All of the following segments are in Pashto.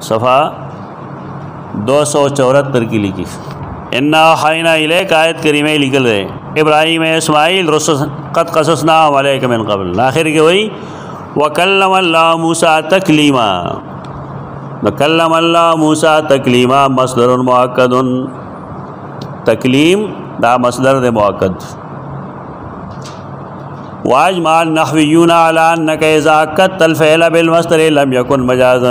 صفحہ 274 کی لکھی انا اوحینا الیک آیت کریمہ لکل رہے ابراہیم اسماعیل رسل قد قصصنا علیک من قبل آخر کے وہی وکلم اللہ موسیٰ تکلیما وکلم اللہ موسیٰ تکلیما مصدر مؤکد تکلیم دا مصدر دے مؤکد واجمع النحویون علی انک اذا اکدت الفعل بالمصدر لم یکن مجازا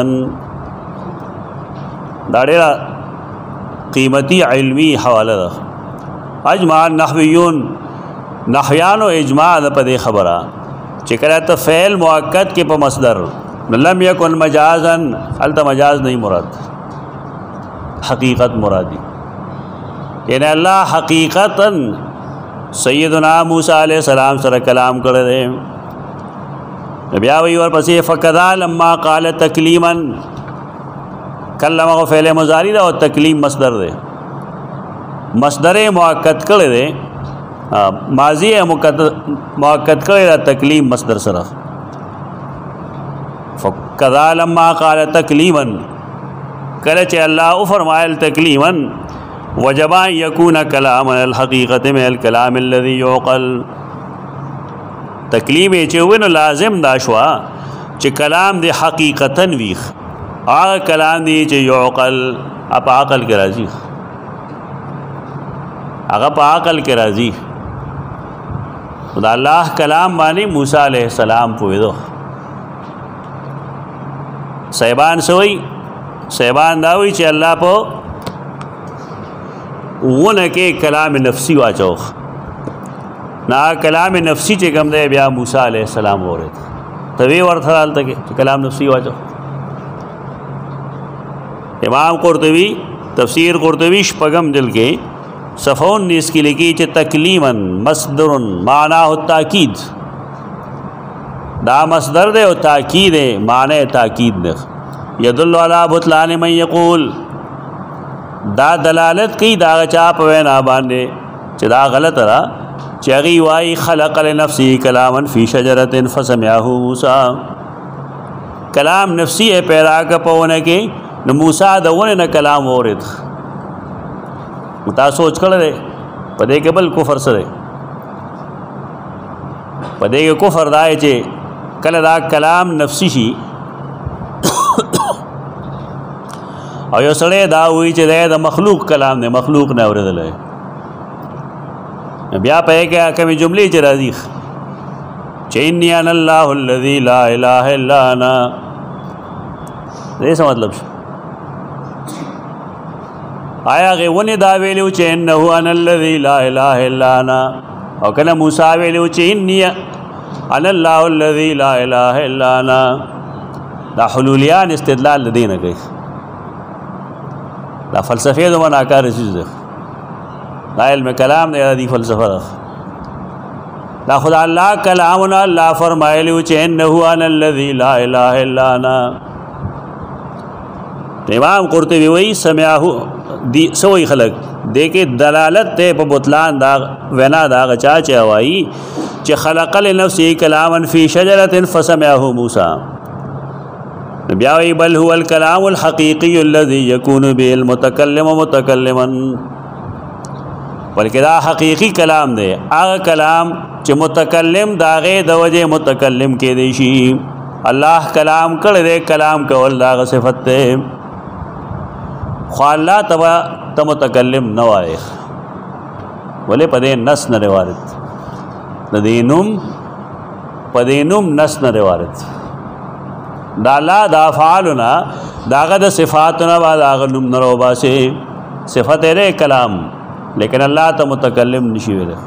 دا ډیره قیمتی علمی حوالہ دا اجمع النحویون نحویانو اجماع دا پا دے خبرہ چکرہ تا فعل مؤکد کے پا مصدر لم یکن مجازا حالتا مجاز نہیں مراد حقیقت مرادی یعنی اللہ حقیقتا سیدنا موسیٰ علیہ السلام سر کلام کرے دے بیاوی ورپسی فقضا لما قال تکلیما کلمہ کو فعل مضارع دا اور تکلیم مصدر دے مصدر مؤکد کرے دے ماضی مؤکد کرے دا تکلیم مصدر سرا فقضا لما قال تکلیما کلچ اللہ فرمائل تکلیما وجبا یکون کلاما الحقیقت من الکلام الذي يعقل تکلیم چوین لازم داشوا چ کلام دے حقیقتا ویخ آغا کلام دی چه یعقل اپا عقل کے راضی آغا پا عقل کے راضی خدا اللہ کلام بانی موسیٰ علیہ السلام پوئی دو صحبان سوئی صحبان داوئی چه اللہ پو ونکے کلام نفسی واچوخ نا کلام نفسی چه کم دے بیا موسیٰ علیہ السلام ہو رہے تھے توی ورثال تک کلام نفسی واچوخ امام قرطبی تفسیر قرطبی شپگم جل کے صفحہ 19 کی لکھی چھ تکلیما مصدر معنی تاکید دا مصدر دے و تاکید ہے معنی تاکید دے یدل علی بطلان من یقول دا دلالت کی دا چاپ وینا باندے چھ دا غلط رہا چگی وائی خلق لنفسی کلاما فی شجرت فسمعہ موسیٰ کلام نفسی ہے پیدا کا پونے کے نو موسیٰ دا ونه نا کلام ورد تا سوچ کړه پدې کې بل کفر سره پدې کې کفر دای چې کله دا کلام نفسی شي او یو سره دا وی چې دا مخلوق کلام نه مخلوق نه اوریدل بیا په کې کومې جملې چې راځي چې انی انا الله الذی لا اله الا انا دې څه مطلب شو آیا غیونی دا ویلیو چه انہو انا الذی لا الہ الا انا او کنا موسیٰ ویلیو چه انی انا اللہ الذی لا الہ الا انا دا حلولیان استدلال لدینا کئی دا فلسفی دو من آکار چیز دے دا علم کلام دے دی فلسفہ دا دا خدا اللہ کلامنا اللہ فرمائلیو چه انہو انا الذی لا الہ الا انا امام قرطبی وی سمعہو سوئی خلق دیکھے دلالت تے پا بطلان دا وینا دا غچا چاوائی چی خلق لنفسی کلاما فی شجرت فسمعہ موسیٰ بیاوی بل هو الکلام الحقیقی الذي یکون بی المتکلم متکلما بلکہ دا حقیقی کلام دے آغا کلام چی متکلم دا غیر دا وجہ متکلم کے دیشی اللہ کلام کر دے کلام کول دا غ صفت دے خواہ اللہ تبا تمتکلم نوائے ولے پدے نس نہ روارت ندینم پدینم نس نہ روارت دا اللہ دا فعالنا دا غد صفاتنا با دا غنم نروبا سے صفت ہے کلام لیکن اللہ تمتکلم نشیوے دے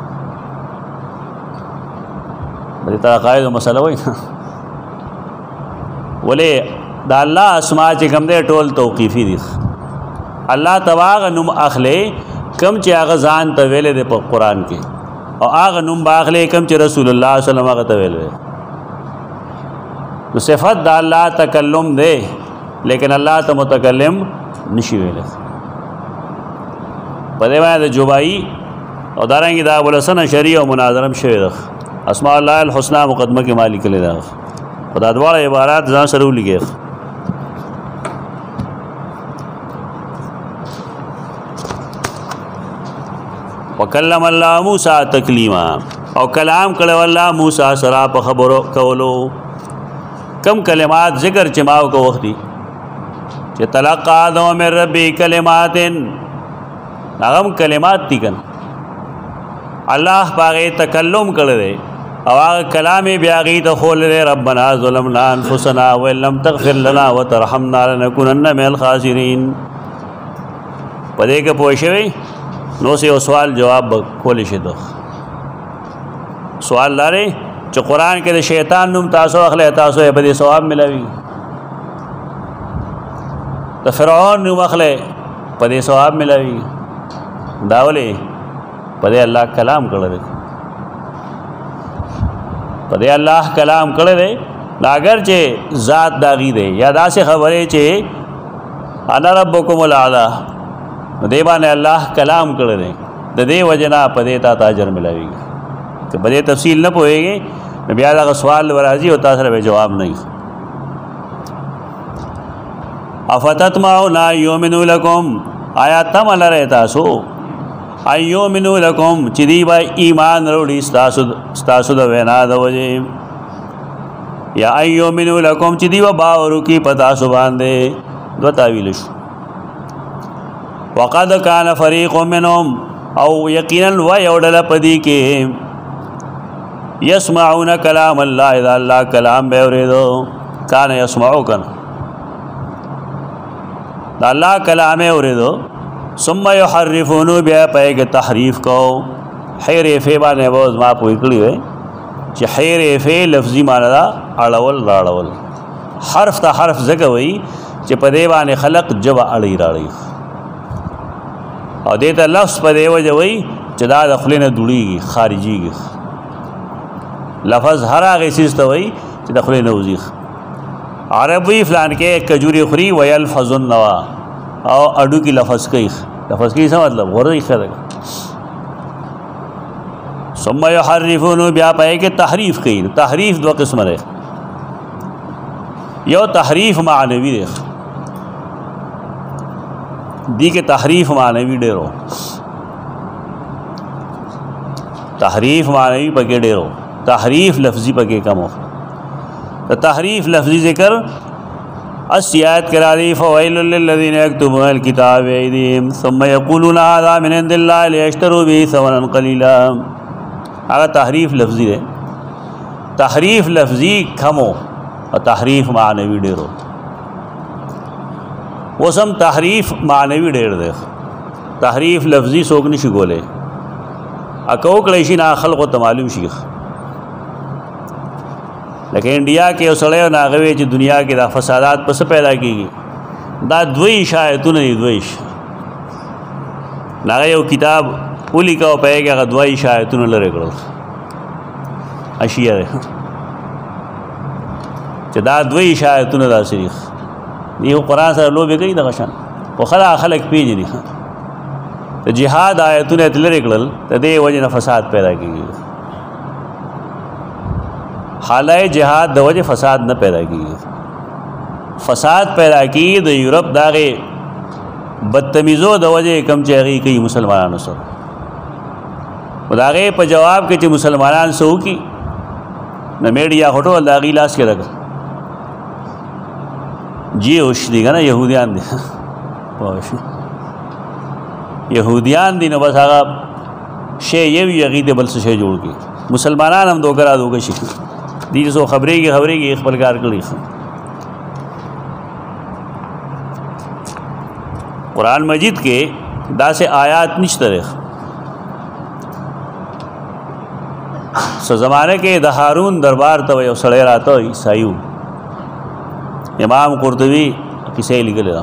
بڑی طرح قائد و مسئلہ ہوئی ولے دا اللہ اسماء چکم دے ٹول توقیفی دیخ اللہ تواغ نم اخلے کم چی آغا زان تویلے دے پا قرآن کے اور آغا نم باخلے کم چی رسول اللہ صلی اللہ علیہ وسلم آغا تویلے دے تو صفت دا اللہ تکلم دے لیکن اللہ تا متکلم نشیوے لے پدے میں دا جبائی اور دارنگی دا ابوالحسن شریع و مناظرم شوی دا اسماء اللہ الحسنہ مقدمہ کے مالک لے دا خدا دوارا عبارات زان سرو لگے وکلم الله موسی تکلیما او کلام کړو الله موسی سره په خبرو کولو کم کلمات ذکر چماو کو وختي چې تلقى آدم من ربي کلمات نغم کلمات دي کن الله پاغه تکلم کړل او هغه کلام بیا غي ته خول ربنا ظلمنا انفسنا وان لم تغفر لنا وترحمنا لنكونن من الخاسرين پدې کې پوښوي نو سه سوال جواب کول شي دو سوال لاره چې قران کې د شیطان نوم تاسو اخلي تاسو په دې ثواب ملوي د فرعون نوم اخلي په دې ثواب ملوي داولې په دې الله کلام کړل په دې الله کلام کړل لاګر چې ذات داغي دی یا داسې خبره چې انا ربکم الاعلى دې باندې الله کلام کړل د دې وجنا په دې تا اجر ملوي که په دې تفصیل نه پوهیږي بیا دا سوال ورازي او تاسو سره جواب نه افتتمعون یؤمنوا لكم آیا تم لره تاسو ایومنو لکم چې دی با ایمان وروړي ستاسو د وینا د وجه یا ایومنو لکم چې دی با باور کی پتا سو باندې دو تعویل شو وقد کان فریق منهم او یقینا و یودل پدی کې یسمعون کلام الله اذا الله کلام به اوریدو کان یسمعو کن الله کلام اوریدو ثم يحرفون بیا پایګ تحریف کو حیر فی باندې وز ما پوي کړی وي چې حیر فی لفظي معنی دا اړول راړول حرف ته حرف زګ وي چې په دی باندې خلق جب اړی راړي او دې ته لفظ په دی وجه وي چې دا د خلینو دوړيږي خارجيږي لفظ هر هغه چیز ته وي چې د خلینو وزيخ عربي فلان کې کجوري خوري ويلفظ النوا او اډو کی لفظ کوي لفظ کی څه مطلب غوړی خره ثم يحرفون بیا پای کې تحریف کوي تحریف دو قسم لري یو تحریف معنوي دی کې تحریف معنوي ډیرو تحریف معنوي پکې ډیرو تحریف لفظي پکې کم هو تحریف لفظي ذکر السیات کراری فویل للذین یکتبون الکتاب بأیدیہم ثم یقولون هذا من عند الله لیشتروا به ثمنا قلیلا هغه تحریف لفظی دی تحریف لفظی کمو او تحریف معنوی ډیرو وسم تحریف معنوی ډیر دی تحریف لفظی څوک نشي کولی اکو کړی شي نه خلقو ته معلوم شي لکه انډیا کې اوسړیو ناغوي چې دنیا کې دا فسادات پس پیدا کیږي دا دوی شایتونه دي دوی ناغه یو کتاب اولی کا پېګه هغه دوی شایتونه لره کړل اشیاء چې دا دوی شایتونه دا شریخ یو قران سره لوبه کوي د غشن په خلک پیژني ته جهاد آیتونه لره کړل ته دې وجه نه فساد پیدا کیږي حالای جهاد د وجه فساد نه پیدا کیږي فساد پیدا کیږي د یورپ داغه بدتمیزو د وجه کم چاغي کوي مسلمانانو سره وداغه په جواب کې چې مسلمانان سو کی نه میډیا هټو داغي لاس کې راغ جی اوش دي کنه يهوديان دي واش يهوديان دي نو بس هغه شی یو یغید بل څه شی جوړ کی مسلمانان هم دوګرا دوګ شي دي سو خبرې کې خپل کار کړی قرآن مجید کې دا سے آیات نشته سو زمانه کې د هارون دربار ته یو سړی راته عیسایو امام قرطبی کیسه لیکل دا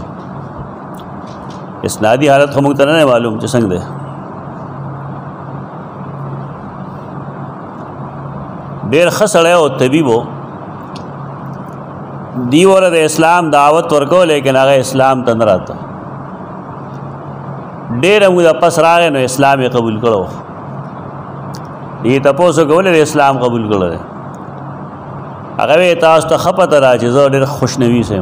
اسنادی حالت هم ته نه معلوم چې څنګه ده ډیر خسړی او طبيبو دیور د اسلام دعوت ورکو لیکن هغه اسلام ته نه راته ډیر موږ پس راغې نو اسلام قبول کړو دې تاسو کولې اسلام قبول کړل هغه تاسو ته خپته راځي زه ډیر خوشنوي سم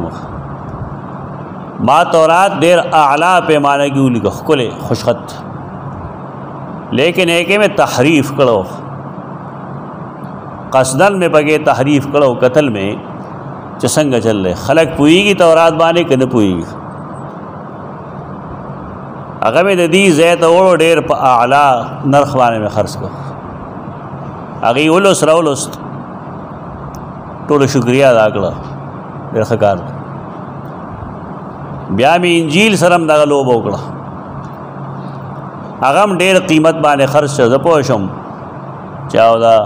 ما تورات ډیر اعلی پیمانه کې ولیکه خپل خوشخط لیکن ایکے میں تحریف کړو، قصدن میں پکې تحریف کړو قتل میں چې څنګه چل رہے خلق پوئیږي تورات باندې که نه پوئیږي. هغه مې د دې ځای ته وړو ډېر په اعلی نرخ باندې مې خرڅ کړو، هغې ولوس راولوست، ټولو شکریه ادا کړه، ډېر ښه کار. بیا مې انجیل سره هم دغه لوبه وکړه، هغه هم ډېر قیمت باندې خرڅ شه. زه پوه شم چې او دا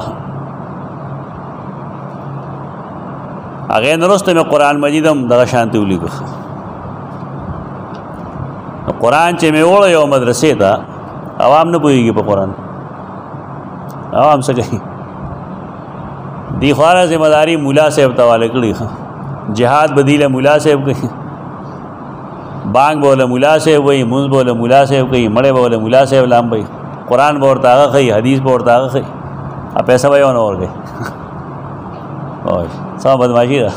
هغې نه وروسته مې قرآن مجید هم دغه شانتې ولیکه. قرآن چې مې وړو یو مدرسې ته، عوام نه پوهېږي په قرآن، عوام څه کوي؟ دې خواره ذمہ داري ملا صاحب ته حواله کړي. جهاد بدیله ملا صاحب کوي، بانګ بوله ملا صاحب وایي، مونځ بوله ملا صاحب کوي، مړی بوله ملا صاحب لام وایي، قرآن به ورته هغه ښایي، حدیث به ورته هغه ښایي، پیسه به یې ونه ورکوي. سمه بدماشي ده.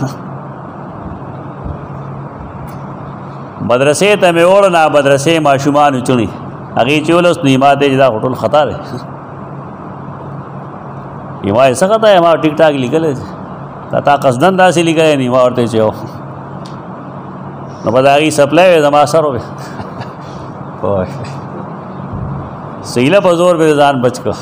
مدرسې ته مې وړو، نه مدرسې ماشومان چڼي، هغې چې ولوست نو ما ته چې دا خو ټول خطا دی. ما یې څه خطا یې؟ ما ټیک ټاک لیکلی دی، تا قصدن داسې لیکلی نه. ما ورته چې نو به د هغې سپلی وې زما سر وې سیله په زور به ځان بچ کړه.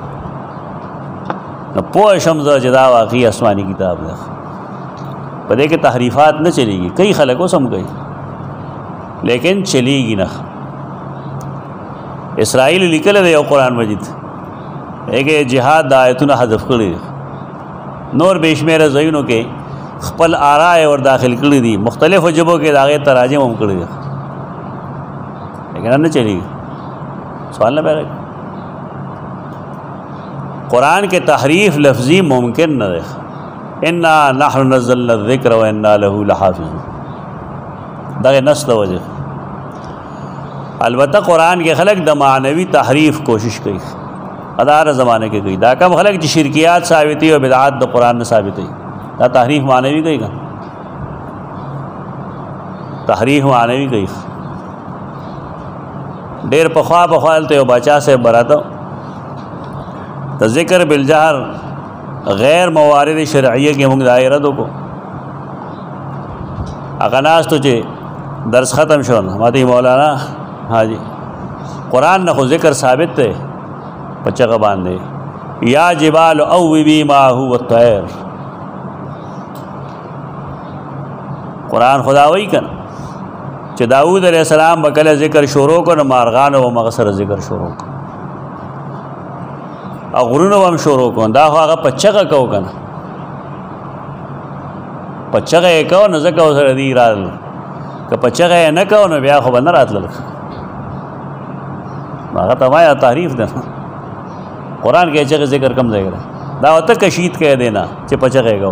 نو پوه شم زه چې دا واقعي آسماني کتاب دی، په دې کې تحریفات نه چلیږي. کئی خلک اوس هم کوي لیکن چلیږي نه. اسرائیل لیکلی دی یو قرآن مجید، هغې جهاد د آیتونه حذف کړي دي، نور بې شمېره ځایونو کې خپل آرا یې ور داخل کړي دي، مختلفو ژبو کې د هغې تراجم هم کړي دي، لیکن نه چلیږي. سوال نه پیدا کوي. قرآن کے تحریف لفظی ممکن نہ دے. انا نحن نزلنا الذکر و انا له لحافظون، دغه نس د وجه. البته قرآن کے خلق د معنوی تحریف کوشش کوي، ادار زمانے کې کوي. دا کم خلق چې شرکیات ثابتي او بدعات د قرآن نه ثابتي، دا تحریف معنوی کوي، تحریف معنوی کوي. ډېر پخوا هلته یو باچا صاحب براته د ذکر بالجهر غیر موارد شرعیه کې موږ دایره دو کو هغه ناستو چې درس ختم شو، ماته مولانا حاجی قرآن نه خو ذکر ثابت دی په چغه باندې، یا جبال اوبی ماهو والطیر. قرآن خدا وایي کنه چې داود علیہ السلام به کله ذکر شروع کو، نو مارغانو به مغه سره ذکر شروع کو، او غرونو هم شروع کو. دا خو هغه په چغه کو کنه، په چغه یې کو نو ځکه ورسره دي راتلل، که په چغه یې نه کو نو بیا خو به نه راتلل. هغه ته وایه تعریف ده. قرآن کې چغه ذکر کم ځای دی، دا ورته کشید کې دینا چې په چغه یې کو.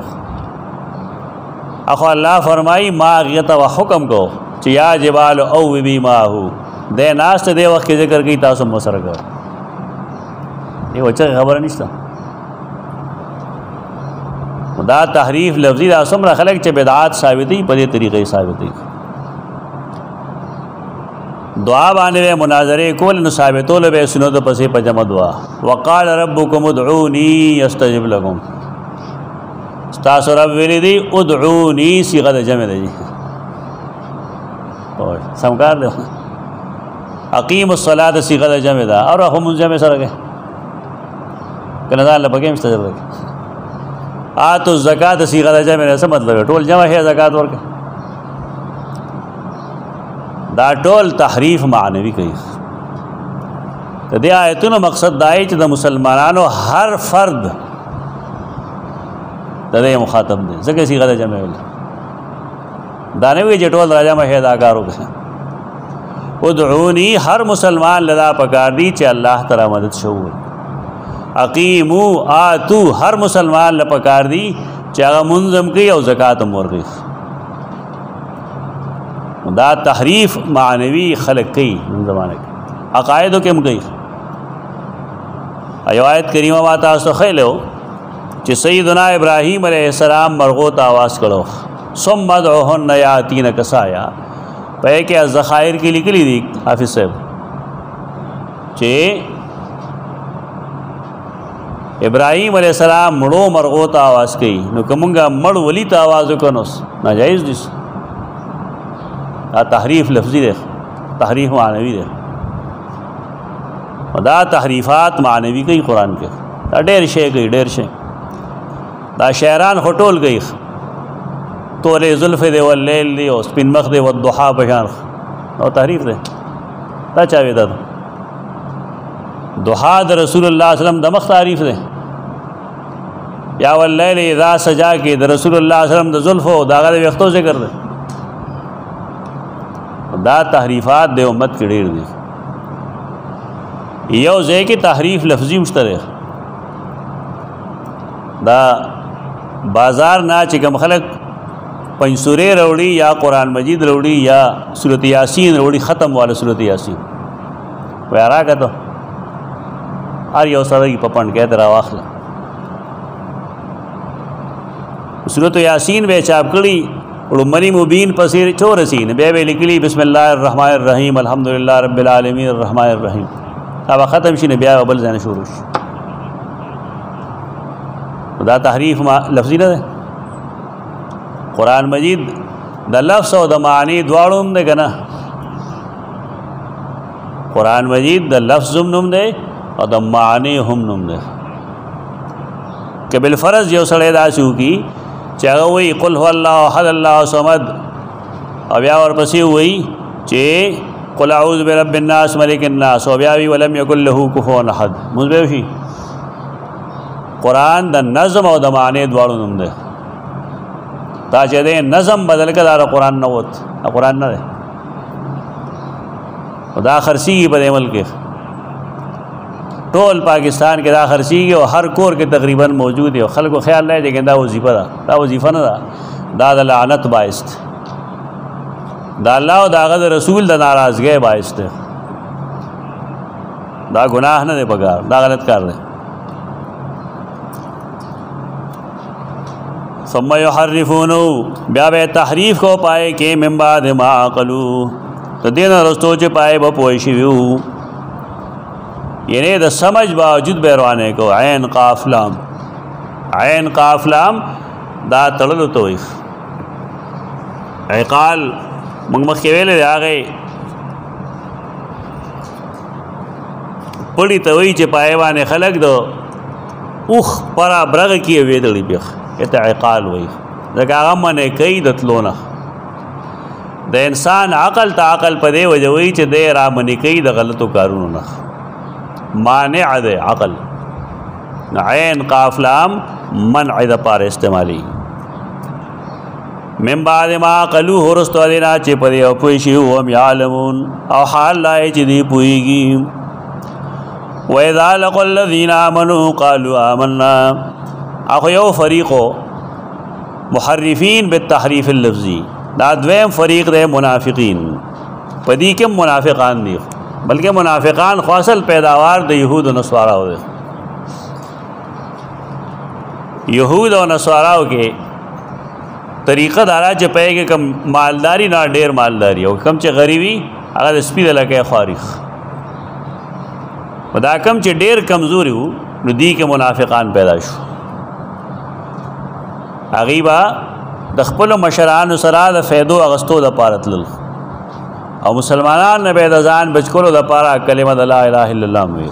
اخو الله فرمایي ما هغې ته حکم کو چې یا جبال اوبی ماهو، دی ناست دی وخت کې ذکر کوي، تاسو هم ورسره کوئ. یہ وچه خبر نشتا. دا تحریف لفظی دا سمرا خلق چه بدعات ثابتی په دې طریقې ثابتی. دعا باندې مناظره کول نو ثابتول به سنو د پسې په جمع دعا. وقال ربکم ادعونی استجب لكم، تاسو رب ویلی دی ادعونی صيغه د جمع دی، او سمکار دی. اقیم الصلاة صيغه د جمع ده، اور هم جمع سره کې کنه ځان له پکې مستجب دی. آتو الزکات صيغه د جمع نه څه مطلب؟ ټول جمع ہے زکات ورکه. دا ټول تحریف معنوي کوي. د دې آیتونو مقصد دا دی چې د مسلمانانو هر فرد د دې مخاطب دی، ځکه صيغه د جمع ویل دا نه وی چې ټول راجمع ہے دا کار وکړي. ادعونی هر مسلمان لدا پکار دی چې الله تعالی مدد شو. اقیمو آتو هر مسلمان لپکار دی چې هغه منظم کوي او زکات هم ورکوي. دا تحریف معنوي خلق کوي نن زمانه کې، عقایدو کې هم کوي. ایو آیت کریمه ما تاسو خیلو چې سیدنا ابراهیم علیہ السلام مرغو ته آواز کړو، ثم ادعوهن یاتینک سایا. په کې ذخایر کې لیکلي دي حافظ صاحب چې ابراهیم علیہ السلام مړو مرغو ته आवाज کوي نو کومګه مړ ولی ته आवाज وکړو ناجایز دي دا تحریف لفظی دی تحریف معنوی دی دا تحریفات معنوی کوي قرآن کې دا ډېر شی کوي ډېر شی دا شاعران خټول کوي تورې زلف دی واللیل دی او سپین مخ دی والضحا بشان او تحریف دی دا چا وی دا ضحا د رسول الله صلی الله علیه وسلم د مخ تعریف دی یا واللیل اذا سجا کې د رسول الله صلی الله علیه وسلم د زلف او داغه د وختو ذکر دی دا تحریفات د امت کې ډېر دي یو ځای کې تحریف لفظي مشترک دا بازار نه چې کوم خلک پنځورې وروړي یا قرآن مجید وروړي یا سورۃ یاسین وروړي ختم والا سورۃ یاسین وای راګه ته هر یو سره په پند کې درا واخله سورۃ یاسین به چاپ کړي ړومبني مبین پسې چورسین بیا به لیکلي بسم الله الرحمن الرحیم الحمدلله رب العالمین الرحمن الرحیم دا ختم شي نه بیا بل ځای شروع شي دا تحریف لفظی نه ده قرآن مجید د لفظ او د معنی دواړو هم ده که نه قرآن مجید د لفظ هم نوم ده او د معنی هم نوم ده که بالفرض یو سړی داسې وکړي چې هغه وایي قل هو الله احد الله صمد او بیا ورپسې وایي چې قل اعوذ برب الناس ملک الناس او بیا وایي ولم یکن له کفوا احد موږ به وشي قرآن د نظم او د معنی دواړو نوم ده تا چې د نظم بدل کړه دا قرآن نه وت قرآن نه ده دا خرڅیږي په دې ملک کې ټول پاکستان کې دا خرڅیږي او هر کور کې تقریبا موجود دی او خلکو خیال نه دی چې دا وظیفه ده دا وظیفه نه ده دا د لعنت باعث ده دا الله او دا غد رسول د ناراضګۍ باعث ده دا ګناه نه دی پکار دا غلط کار دی ثم یحرفونه بیا به تحریف کو پائے کې من بعد ما عقلوا تو دین رستو چې پائے به پوه شي وو یعنی د سمجھ باوجود به روانه کو عین قاف لام دا تړلو ته وي عقال موږ مخکې ویلې هغه پړی ته وي چې پائے باندې خلق دو اوخ پرا برغه کې وېدلې بیخ ته عقال وي ځکه هغه منې کوي د تلونه د انسان عقل ته عقل په دې وجه وي چې دی را منې کوي د غلطو کارونو نه مانع ده عقل عین قاف لام منع د پاره استعمالي من بعد ما قالو هرستو دینا چې په دې او پوي شي او يعلمون او حال لا چې دی پويږي واذا لقوا الذين امنوا قالوا آمنا اخو یو فریقو محرفین بالتحریف اللفظی دا دویم فریق ده منافقین پدی کې منافقان دي بلکہ منافقان خاصل پیداوار د یهود و نصارا ہو یهود و نصاراو کې طریقه دارا چې پې کې کم مالداری نه ډیر مالداری او کم چې غریبی هغه سپید لکه خارخ ودا کم چې ډیر کمزوري وو نو دی کې منافقان پیدا شو غیبا د خپل مشران سره د فیدو اغستو د پارتل او مسلمانان نه به د ځان بچکولو د پاره کلمه د لا اله الا الله وي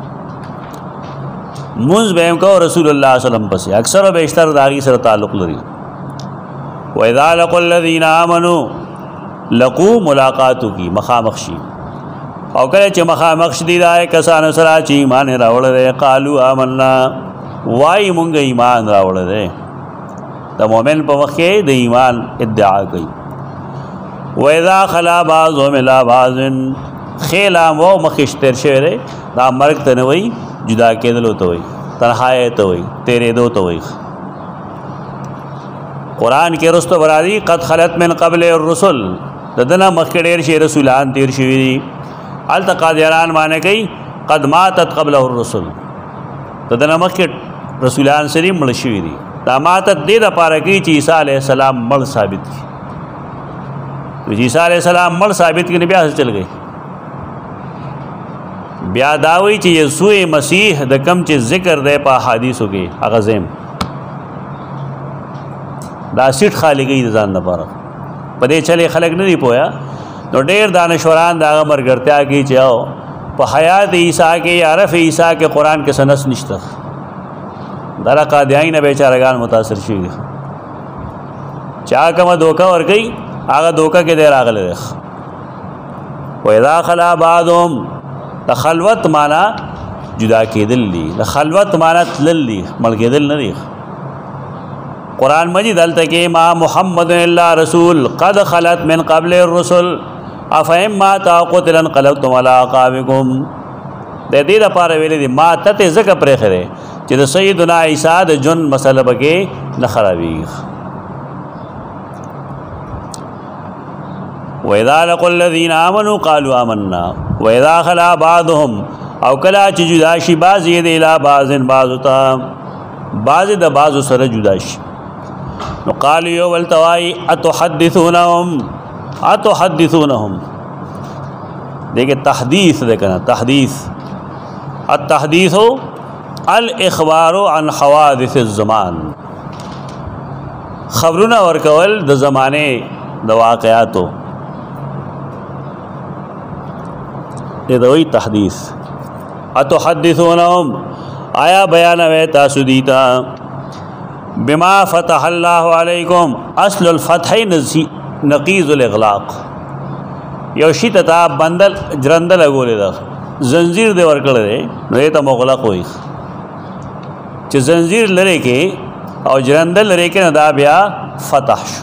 منځ به کو رسول الله صلی الله علیه وسلم پس اکثر او بیشتر داغي سره تعلق لري و اذا لقوا الذين امنوا لقوا ملاقاتو کی مخامخ شي او کله چې مخامخ شدي دای کسانو سره چې ایمان راوړل قالو آمنا وای مونږ ایمان راوړل د مؤمن په وخت کې د ایمان ادعا کوي وَإِذَا خَلَا بَعْضُهُمْ إِلَىٰ بَعْضٍ خیلا و مخشتر شعر دا مرگ ته نه وایي جدا کېدلو ته وایي تنهایی ته وایي تېرېدو ته وایي قرآن کې رستو برادي قد خلت من قبل الرسل د دنه مخکې ډېر شي رسولان تېر شوي دي هلته قادیانان معنی کوي قد ماتت قبله الرسل د دنه مخکې رسولان سری مړه شوي دي دا ماتت دې دپاره کوي چې عیسی علیه السلام مړ ثابت کړي عیسی علیہ السلام مړ ثابت کړي بیا چل گئی بیا داوی چې یسوع مسیح د کم چې ذکر دی په احادیثو کې هغه زم دا سیټ خالقی د ځان لپاره په دې چلې خلک نه دی پویا نو ډېر دانشوران دا مرګرتیا کې چې او په حیات عیسی کې عرف عیسی کې قران کې سنس نشته دا قادیان نه بیچارهګان متاثر شي چا کوم دوکا ور گئی هغه دوکا کې دی راغله و اذا خلا بعضهم د خلوت معنا جدا کېدل دي د خلوت معنا تلل دي مړ کېدل نه دي قرآن مجید دلته کې ما محمد الا رسول قد خلت من قبل الرسل افهم ما قتلا انقلبتم على اعقابكم د دې لپاره ویلې دي ما ته ځکه پرې خره چې د سیدنا عیسی د جن مسله بګه نه خرابي وَإِذَا لَقُوا الَّذِينَ آمَنُوا قَالُوا آمَنَّا وَإِذَا خَلَا بَعْضُهُمْ او کلا چې جدا شي بعض یې د اله بعضن بعض تا بعض د بعض سره جدا شي نو قال یو ولتوای اتحدثونهم دیکھیں تحدیث دیکھنا تحدیث التحدیث الاخبار عن حوادث الزمان خبرونه ورکول د زمانه د واقعاتو دې دوی تحدیث اتحدثونهم آیا بیان وے تاسو دیتا بما فتح الله علیکم اصل الفتح نقیض الاغلاق یو شی ته بندل جرندل غولې ده زنجیر دې ورکړل دی نو ته مغلق وي چې زنجیر لري کې او جرندل لري کې نه دا بیا فتح شو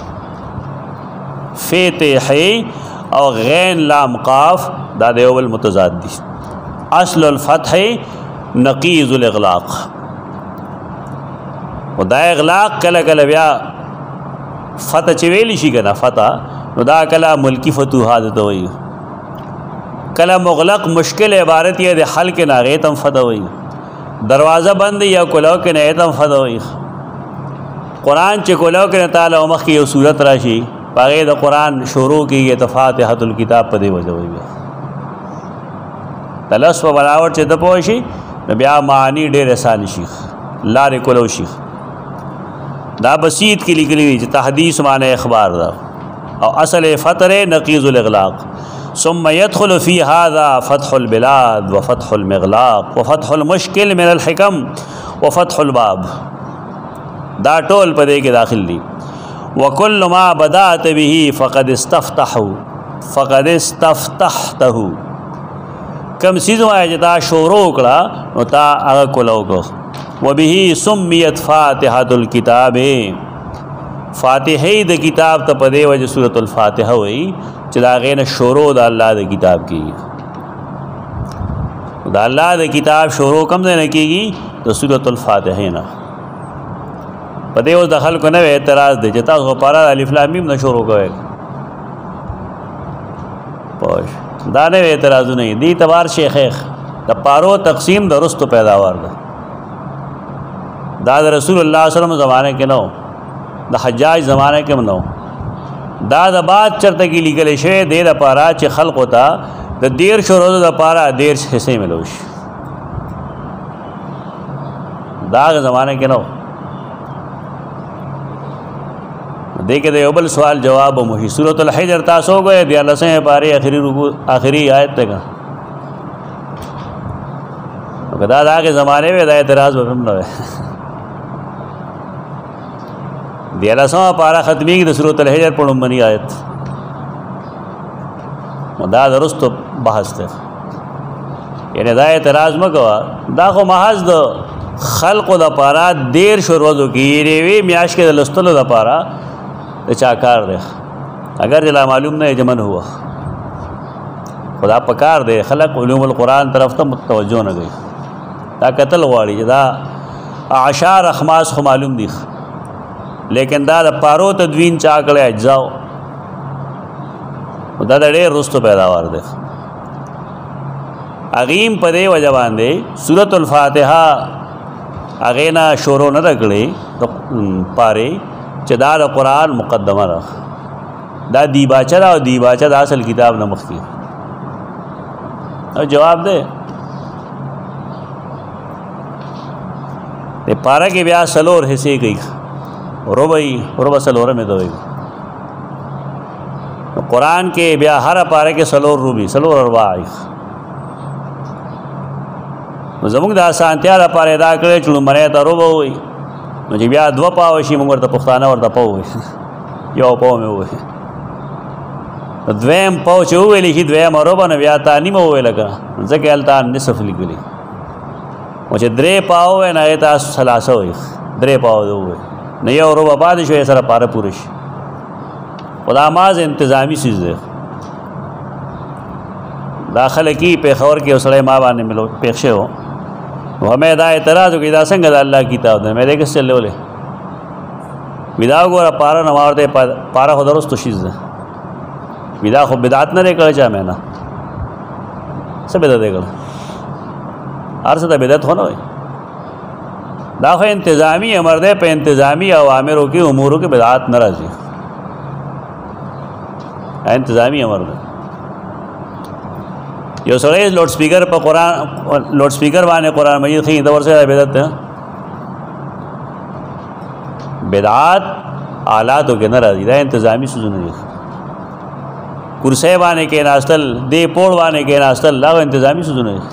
فتح او غین لام قاف دا دیول متضاد دي اصل الفتح نقیض الاغلاق و دا اغلاق کله کله بیا فتح چویلی شي کنه فتح نو دا کله ملکی فتوحات ته وایي کله مغلق مشکل عبارت یې د حل کې ناغه تم فتح وایي دروازه بند یا کولو کې نه تم فتح وایي قران چې کولو کې تعالی مخ کې یو صورت راشي باغې د قران شروع کېږي فاتحه الکتاب په دی وجه وایي تلس په بلاوت چې د پوه شي بیا معنی ډېر آسان شي لارې کولو شي دا بسیط کې لیکلي چې تحدیث معنی اخبار دا او اصل فتح نقیض الاغلاق ثم يدخل في هذا فتح البلاد وفتح المغلاق وفتح المشكل من الحكم وفتح الباب دا ټول په دې کې داخل دي وكل ما بدأت به فقد استفتحته کم سیزو آجتا شورو کړه نو تا هغه کولو کو وبه سميت فاتحه الكتاب فاتحه د کتاب ته په دی وجه سورۃ الفاتحه وای چې دا غینه شروع د الله د کتاب کی دا الله د کتاب شروع کم نه کیږي د سورۃ الفاتحه نه په دی اوس دخل کو نه اعتراض دی چې تاسو پارا الف لام میم نه شروع کوئ پوه دا نه اعتراض نه دی تبار شیخ د پارو تقسیم د رستو پیداوار ده دا د رسول الله صلی الله علیه وسلم زمانه کې نو د حجاج زمانه کې نو دا د بعد چرته کې لیکل شوی د لپاره چې خلق وتا د دیر شروع د لپاره دیر حصے ملوش دا زمانه کې نو دیکھے دے اوبل سوال جواب موہی سورۃ الحجر تاسو گئے دی اللہ سے پارے آخری آیت تک دا دا کے زمانے میں دا اعتراض بفہم نہ ہے دی اللہ سے پارا ختمی کی سورۃ الحجر پڑھوں منی آیت دا درست بحث تک یعنی دا اعتراض مکوا دا خو محض دا خلق دا پارا دیر شروعو کی ریوی میاش کے دلستلو دا پارا چاکار دے اگر جلا معلوم نہ جمن ہوا خدا پکار دے خلق علوم القرآن طرف تو متوجہ نہ گئی دا قتل غواړي دا اعشار اخماس خو معلوم دي لیکن دا پارو تدوین چا کړه اجزاو دا ډېر رستو پیداوار دي اغیم پدې وجه باندې سورۃ الفاتحه اغینا شروع نه کړي پاره چې دا قرآن مقدمه را دا دیباچه دا او دیباچه دا اصل کتاب نه مخکې او جواب دے د پاره کې بیا سلور حصے کوي ربع سلور مې دوی قرآن کې بیا هر پاره کې سلور روبي سلور ارباع زموږ د اسانتیا لپاره دا کړی چې لومړی ته ربع ووایي نو چې بیا دوه پاوه شي موږ ورته پښتانه ورته پاو وایي یو پاو مې ووایي دویم پاو چې وویلی شي دویم ربع نو بیا تا نیمه وویله که نه ځکه هلته نصف لیکلي او چې درې پاو وی نه هغې ته ثلاثه وایي درې پاو د ووایي نو یو ربع پاتې شو یې سره پاره پوره شي خو دا ماز انتظامي څیز دی دا خلک یې پېښور کې یو سړی ما باندې پېښ شوی و نو همې دا اعتراض وکړي دا څنګه د الله کتاب دی مې دی کس چلولی وي دا وګوره پاره نه ما ورته پاره خو درستو شیز دی وي دا خو بدعت نه دی کړی چا مې نه څه بدعت دی کړی هر څه ته بدعت خو نه وایي دا خو انتظامي امر دی په انتظامي اوامرو کې امورو کې بدعت نه راځي انتظامي امر دی یو سړی لوډ سپیکر په قرآن لوډ سپیکر باندې قرآن مجید ښیي د ورسره بدعت ده بدعت آلاتو کې نه راځي دا انتظامي څیزونه دي کرسی باندې کېناستل دې پوړ باندې کېناستل دا انتظامي څیزونه دي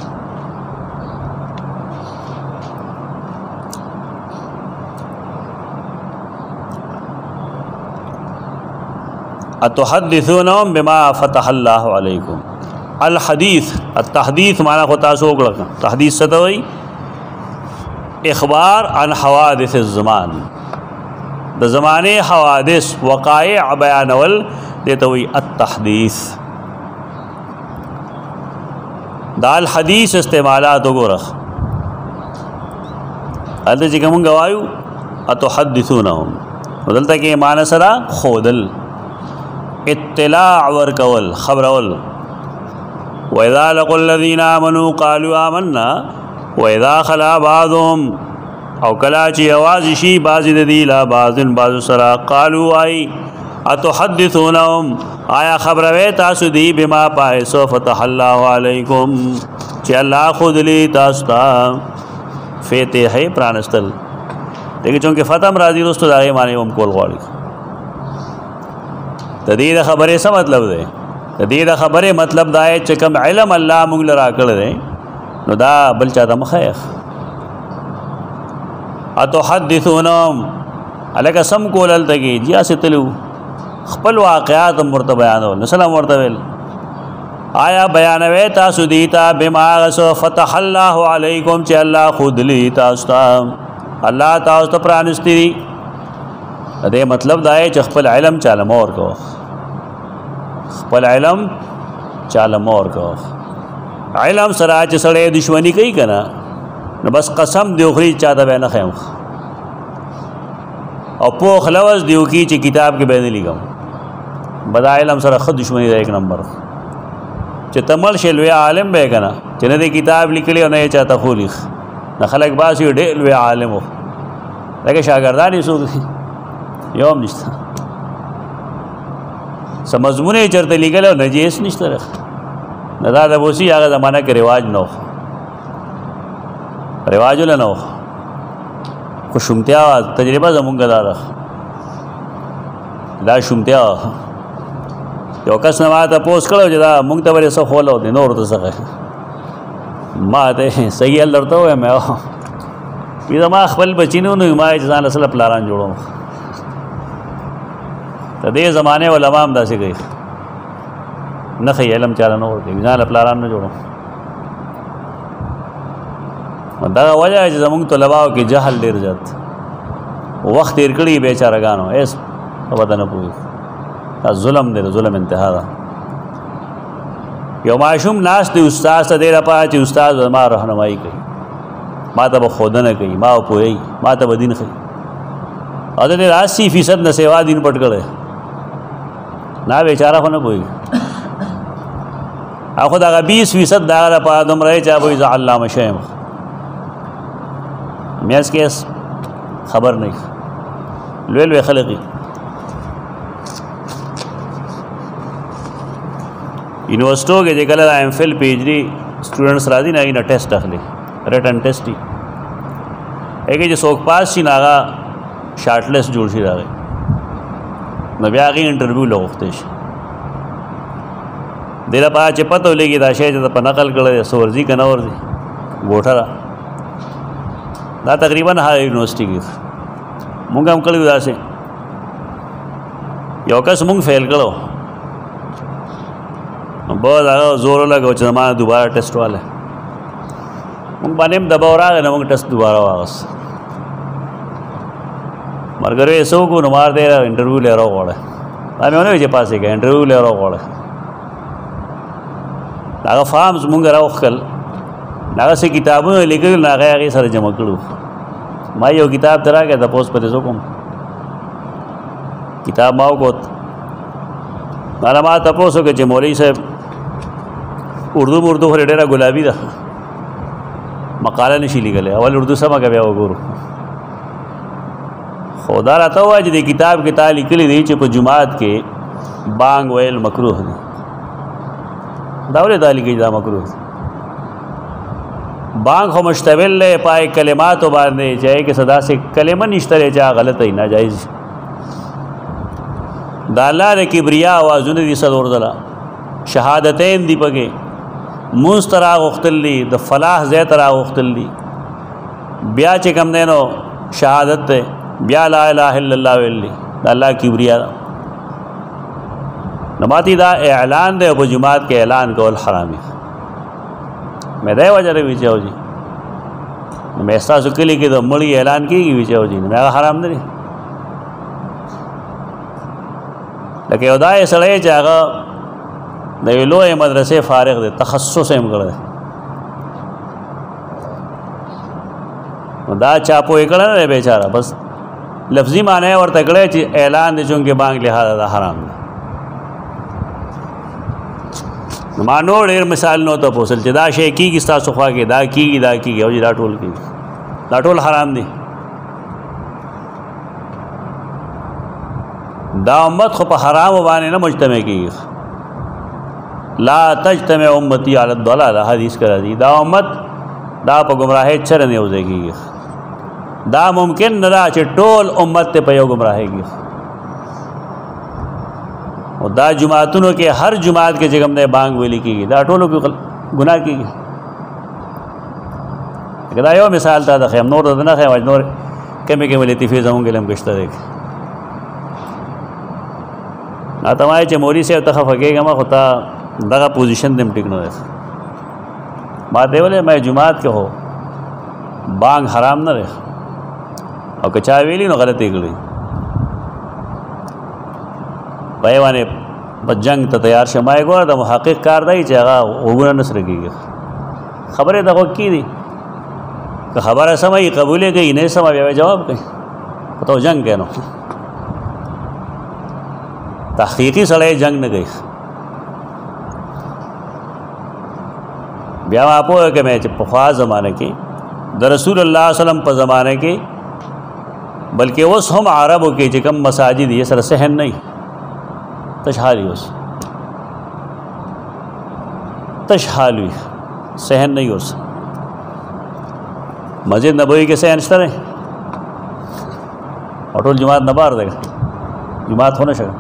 اتحدثونهم بما فتح الله علیکم الحدیث التحدیث معنی خو تاسو وکړه تحدیث څه ته وایي اخبار عن حوادث الزمان د زمانه حوادث وقایع بیانول دې ته وایي التحدیث دا الحدیث استعمالات وګوره هلته چې کوم وایو اتحدثونهم دلته کې معنی سره خودل اطلاع ورکول خبرول وَإِذَا لَقُوا الَّذِينَ آمَنُوا قَالُوا آمَنَّا وَإِذَا خَلَا بَعْضُهُمْ او کلا چې आवाज شي بعض د دې لا بعض سره قالوا اي اتحدثونهم آیا خبروي تاسو دی بما پایسو فتح الله علیکم چې الله خود لی تاسو ته فتح پرانستل دغه چونکه فتح راځي رستو دغه معنی هم کول غواړي تدې خبره څه مطلب دی د دې د خبرې مطلب دا ہے چې کوم علم الله موږ لرا کړی دی نو دا بل چا ته مخیخ اتحدثونهم الکه سم کولل تګي جیا ستلو خپل واقعات مرته بیانول نو سلام ورته ویل آیا بیانوي تاسو دیتا بما غسو فتح الله علیکم چې الله خود لی تاسو ته الله تاسو ته پرانستی دې مطلب دا ہے چې خپل علم چاله مور کو خپل علم چاله مور کو علم سره چې سړی دشمنی کوي کنه نو بس قسم دی خوري چاته به نه خیم او په خلوص دیو کی چې کتاب کې به نه لیکم بدا علم سره خود دشمنی ده 1 نمبر چې تمل شلوی عالم به کنه چې نه دی کتاب لیکلی او نه چاته خو لیک نه خلک باسي ډېر لوی عالم وو لکه شاګردان یې سو یوم نشته سمزمونه چرته لیکل او نجیس نشته نه دا د بوسی هغه زمانہ کې رواج نو رواج له نو خو شومتیا تجربه زمونږ دا شومتیا یو کس نه ماته پوس کړو چې دا مونږ ته ورې څه خولو دي نور ته څه ما ته صحیح لرته وې مې وی ما خپل بچینو نو ما ځان اصل پلان جوړو د دې زمانه علماء هم داسې کوي نه خي علم چاله نو ورته ځان پلان نه جوړو دا وجه چې زمونږ طلباو کې جهل ډیر زیات وخت تیر کړي بیچارهګانو ایس په بدن پوي دا ظلم دی ظلم انتها ده یو ماشوم ناس دی استاد ته ډیر پات چې استاد ما راهنمایي کوي ما ته خودنه کوي ما پوي ما ته دین کوي او د 80% نه سیوا دین پټ کړي نه بیچاره خو نه پوي اخو دا 20% دا په ادم راځي چې ابو علامه شیم میاس کیس خبر نه لوی خلقي یونیورسيټو کې چې کله ایم فل پی ایچ ڈی سټوډنټس راځي نه ټیسټ اخلي ریټن ټیسټ هغې چې څوک پاس شي نو هغه شارټ لیست جوړ شي د هغې نو بیا هغې انټرویو له غوښتی شي دې لپاره چې پته ولګي دا شی چې د په نقل کړی دی څه ورځي که نه ورځي ګوټه ده دا تقریبا هر یونیورسټي کې مونږ هم کړي داسې یو کس مونږ فیل کړو بس هغه زور ولګو چې زما دوباره ټیسټ والی مونږ باندې هم دباو راغی نه مونږ ټیسټ دوباره واغست ملګرو یې څه وکړو نو مار دی انټرویو لی راوغواړی دا مې ونه وایي چې پاسې کړه انټرویو لی راوغواړی هغه فارمز مونږ راوښکل هغه څه کتابونه لیکل نو هغه هغې سره جمع کړو ما یو کتاب ته راکړی تپوس پرې څه کوم کتاب ما وکوت مانا ما تپوس وکړه چې مولوي صاحب اردو خو ډېره ګلابي ده مقاله نشي لیکلی اول اردو سمه که بیا وګورو خو دا راته ووایه چې د کتاب کې تا لیکلی دی چې په جماعت کې بانګ ویل مکروه دی دا ولې دا لیکي دا مکروه دی بانګ خو مشتمل دی پای کلماتو باندې چې هغې کې څه داسې کلمه نشته دی چې هغه غلطه وي ناجایز د الله د کبریا اوازونه دي څلور ځله شهادتین دي پکې مونځ ته راغوښتل دي د فلاح ځای ته راغوښتل دي بیا چې کوم دی نو شهادت دی بیا لا اله الا الله ویل دي د الله کبریا نو ماتی دا اعلان دی او په جماعت کې اعلان کول حرامي مې دی وجه دی ویچه جی نو مې ستاسو کلي کې د مړي اعلان کېږي ویچه جی نو هغه حرام نه دی لکه یو دا یې سړی چې هغه د یوې لویې مدرسې فارغ دی تخصص یې هم کړی نو دا چا پوهې کړی نه دی بیچاره بس لفظي معنی یې ورته کړی چې اعلان دی چونکې بانګ لحاظه دا حرام دی نو ما نور ډېر مثال نو ته پوسل چې دا شی کېږي ستاسو خوا کې دا کېږي دا کېږي او دا ټول کېږي دا ټول حرام دی دا امت خو په حرامو باندې نه مجتمع کېږي لا تجتمع امتی علی الضلاله حدیث کې راځي دا امت دا په ګمراهۍ چره نه یوځای کېږي دا ممکن نه ده چې ټول امت ته په یو ګمراهۍ کېږي او دا جماعتونو کې هر جماعت کې چې کوم دی بانګ ویلي کېږي دا ټولو کې ګناه کېږي دا یو مثال تا د خیم نور د نه خیم نور کمې کمې لطیفې زمونږ علم کې شته دی نا ته وایې چې مولوي صاحب ته خفه کېږم خو تا دغه پوزیشن دې هم ټیک نه دی ما ته ویلې ما جماعت کې هو بانګ حرام نه دی او که چا ویلي نو غلطې کړي پای باندې په جنگ ته تیار شه ما یې ګوره د محقق کار دی چې هغه غوږونه نه سره کېږي خبرې د غوږ کې دي که خبره سمه یې قبول یې کوي نه سمه بیا جواب کوي خو ته جنګ کوې نو تحقیقي سړی جنگ نه کوي بیا ما پوهه که مې چې پخوا زمانه کې د رسول الله وسلم په زمانه کې بلکې اوس هم عربو کې چې کوم مساجد یې سره صحن نه تشحالی اوس تشحالی صحن نه اوس مسجد نبوی کې صحن شته دی او ټول جماعت نه بار دی جماعت خو نه شي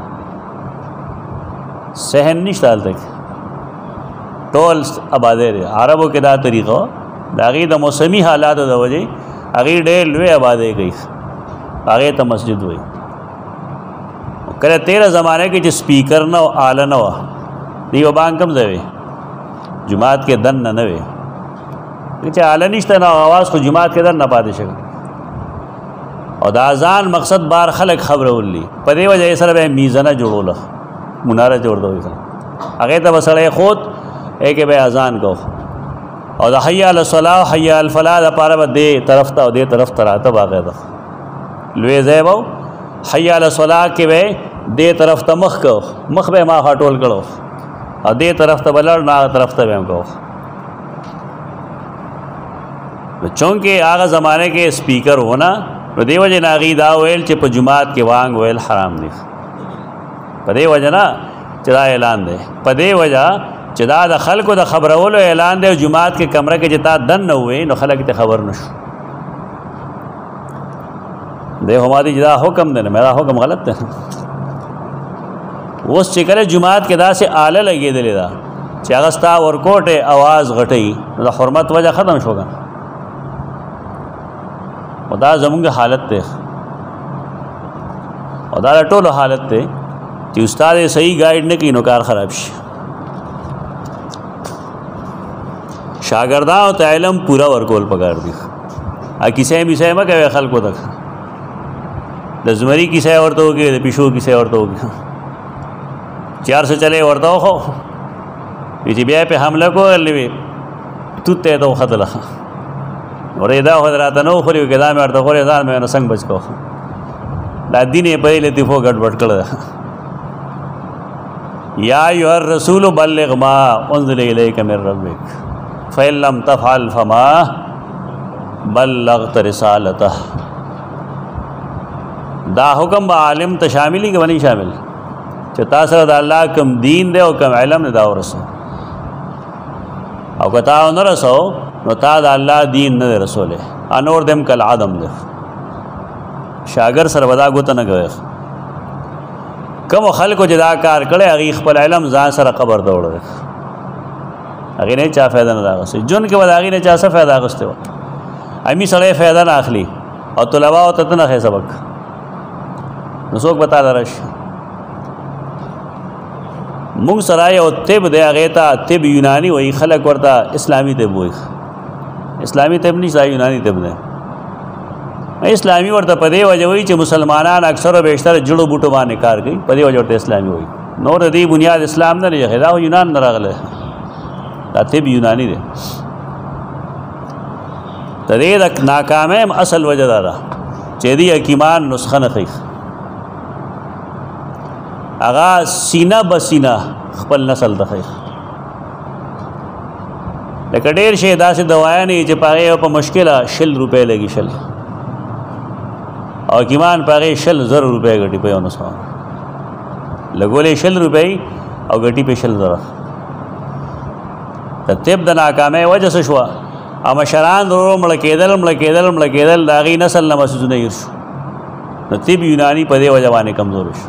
صحن نشته هلته ټول آبادی دی عربو کې دا طریقه د هغې د موسمي حالاتو د وجې هغې ډېر لوی آبادی کوي هغې ته مسجد وایي کله تیره زمانه کې چې سپیکر نه و آله نه وه دی به بانګ کم ځای وی جماعت کې دن نه وی چې آله نشته نو اواز خو جماعت کې دن نه پاتې شوی او د اذان مقصد بار خلک خبرولي په دې وجه یې سره به میزنه جوړوله مناره جوړ دوی هغې ته به سړی خود کې به اذان کو او د حی علی الصلاة او حی علی الفلاح دپاره به دې طرف ته او دې طرف ته راته باقاعده لوی ځای به حی علی الصلاة کې به دې طرف ته مخ کو مخ به ما هټول کړو او دې طرف ته به لړ نه هغه طرف ته به هم کو چونکې هغه زمانه کې سپیکر ہونا نو دې وجې نه هغې دا ویل چې په جماعت کې وانګ ویل حرام دی په دې وجه نه چې دا اعلان دی په دې وجه چې دا د خلکو د خبرولو اعلان دی او جماعت کې کمره کې چې تا دن نه ووې نو خلک ته خبر نه شو دیکھو ہماری جدا حکم دینا میرا حکم غلط ہے. اوس چې کله جماعت کې داسې آله لګېدلې ده چې هغه ستا ورکوټې اواز غټوي نو د حرمت وجه ختم شو که او دا زمونږ حالت دی او دا د ټولو حالت دی چې استاد یې صحیح ګایډ نه کوي نو کار خراب شي. شاګردانو ته علم پورا ورکول پکار دي. کیسې میسې مه کوئ خلکو ته د زمري کیسې ورته وکړي د پیشو کیسې ورته وکړي 400 چلے ورته وخو چې بیا په حمله کولې وي توت ته ته خطله ورې دا حضرات نو خوري کې دا مې ورته خوري ځان مې نو څنګه بچ کو دا دینه په لطیفو ګډوډ کړل. یا ایها الرسول بلغ ما انزل الیک من ربک فإن لم تفعل فما بلغت رسالته. دا حکم با عالم ته شامل کی ونی شامل چې تاسو د الله کوم دین دی او کوم علم دی دا ورسو او که تا نه رسو نو تا د الله دین نه رسوله انور دم کل عدم دی. شاګر سره ودا ګوت نه کوي کوم خلکو چې دا کار کړي هغه خپل علم ځان سره قبر ته وړي هغه نه چا فائدہ نه راغسي جون کې ودا هغه نه چا څه فائدہ غسته و امی سره فائدہ نه اخلي او طلباء او ته نه سبق نو څوک بتا درش مونږ سره یو طب دی هغه ته طب یونانی وایي خلک ورته اسلامی طب وایي اسلامی طب نه ځای یونانی طب نه اسلامی ورته په دې وجه وایي چې مسلمانان اکثر او بیشتر جړو بوټو باندې کار کوي په دې وجه ورته اسلامی وایي نور دې بنیاد اسلام نه لري دا یونان نه راغله دا طب یونانی دی. د دې د ناکامۍ اصل وجه دا ده چې دې حکیمان نسخه نه کوي اغا سینہ بسینہ خپل نسل ته خیر لکه ډېر شی داسې دوايا نه چې پاره په مشکله 100 روپے لګي 100 او کیمان پاره 100 روپے غټي په ونسو لګولې 100 روپے او غټي په 100 زره ترتیب د ناکامۍ وجه څه شو اما شران ورو مړ کېدل دا غي نسل نه مسوز نه يرشو نو طب یونانی په دې وجه باندې کمزور شو.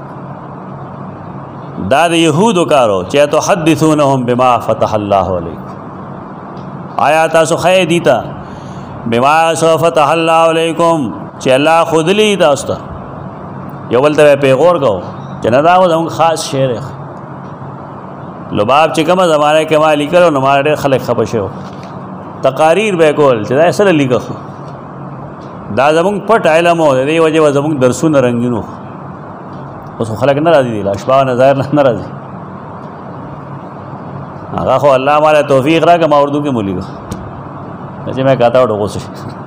دا د یهودو کارو چې تحدثونهم بما فتح الله علیکم آیا تاسو خیر دیتا بما فتح الله علیکم چې الله خود لی تاسو ته یو بل ته پیغور کو چې نه دا زموږ خاص شعر لباب چې کومه زمانه کې ما لیکلو نو ما ډېر خلک خپه شو تقاریر به کول چې دا اصل لیکو دا زموږ پټ علم او دې وجه زموږ درسونه رنگینو اوس خلک نه راځي لا اشباح نظر نه راځي هغه خو الله مالا توفیق راکړه ما اردو کې مولیږه چې مې کاته وډو کوشش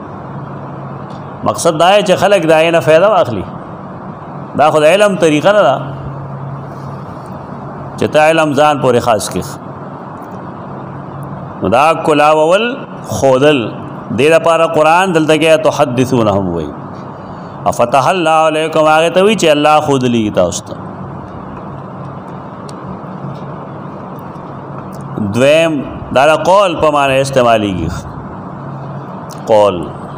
مقصد دا ہے چې خلک دا نه فائدہ واخلي دا خو د علم طریقه نه ده چې ته علم ځان پورې خاص کړي نو دا کلاول خودل دې لپاره قرآن دلته کې تحدثونهم وایي افتح الله علیکم هغه ته وی چې الله خود لګی تاسو ته. دویم دا قول په معنی استعمالیږي قول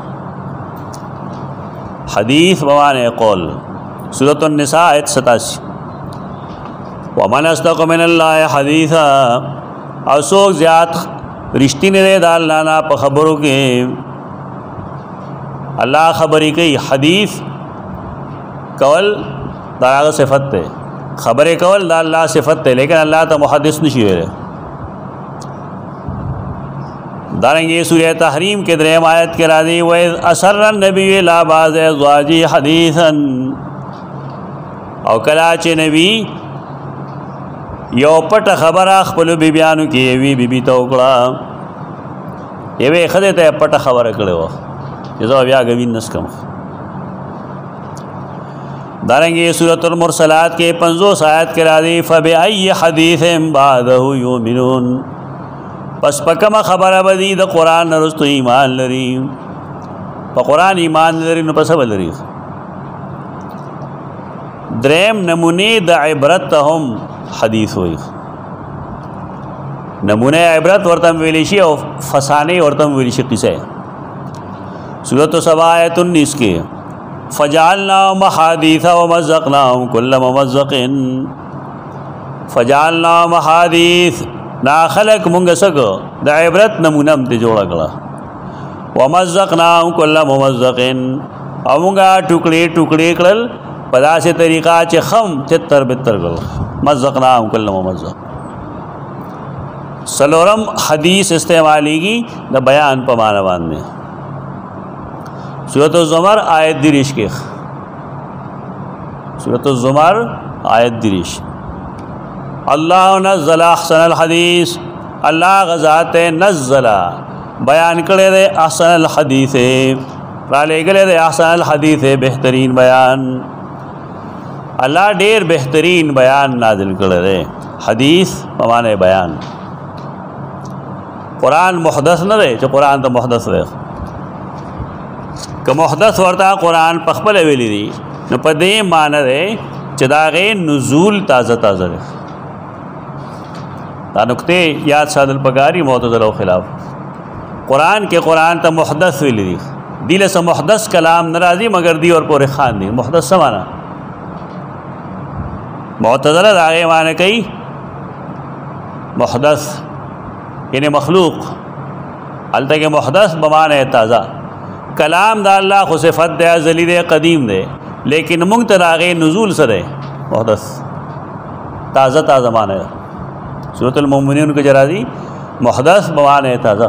حدیث په معنی قول سورۃ النساء آیت 87 ومن اصدق من الله حدیثا او څوک زیات رښتینی دی د الله نه په خبرو کې اللہ خبری کئی حدیث کول دا هغه صفت ته خبرې کول دا الله صفت ته لیکن الله ته محدث نشي ویل. دارنګه سورہ تحریم کې دریم آیت کې راځي و اسر النبی لا باز ازواجی حدیثا او کلا چې نبی یو پټ خبره خپل بیبیانو کې وی بیبي ته وکړه یوه خدای ته پټ خبره کړو جزا بیا غوین نسکم. دارنگی سورۃ المرسلات کے 50 آیت کے راضی فبأي حدیث بعده یؤمنون پس پکم خبر بدی د قرآن نرستو ایمان لري په قرآن ایمان لري نو پس ولري. دریم نمونه د عبرت هم حدیث وي نمونه عبرت ورته ویل شي او فسانه ورته ویل شي قصه سورۃ سبا آیت 19 کې فجعلناهم احادیث ومزقناهم كل ممزق فجعلناهم احادیث نا خلق مونږ سکو د عبرت نمونه ته جوړ کړه ومزقناهم كل ممزق او مونږه ټوکړي ټوکړي کړل په داسې طریقه چې خم تتر بتر کړل مزقناهم كل ممزق سلورم حدیث استعمالیږي د بیان په معنا باندې سورۃ الزمر آیت 30 کې سورۃ الزمر آیت 30 الله نزل احسن الحديث الله غزات نزل بیان کړی دی احسن الحديث را لګلې دی احسن الحديث بهترین بیان الله ډیر بهترین بیان نازل کړی دی حدیث په معنی بیان قرآن محدث نه دی چې قرآن ته محدث دی که محدث ورته قرآن په خپل ویلي دي نو په دې معنی دی چې دا غي نزول تازه تازه دی دا نقطه یاد ساتل پکاري معتزله خلاف قرآن کې قرآن ته محدث ویلي دي دله سم محدث کلام ناراضي مگر دی اور پورې خان دي محدث سمانا معتزله دا غي معنی کوي محدث یعنی مخلوق الته کې محدث بمانه تازه کلام دا الله خو صفت دی ازلی دی قدیم دی لیکن مونږ ته راغې نزول سره محدث تازه تازه معنی سورۃ المؤمنون کې جرا دي محدث بمانه تازه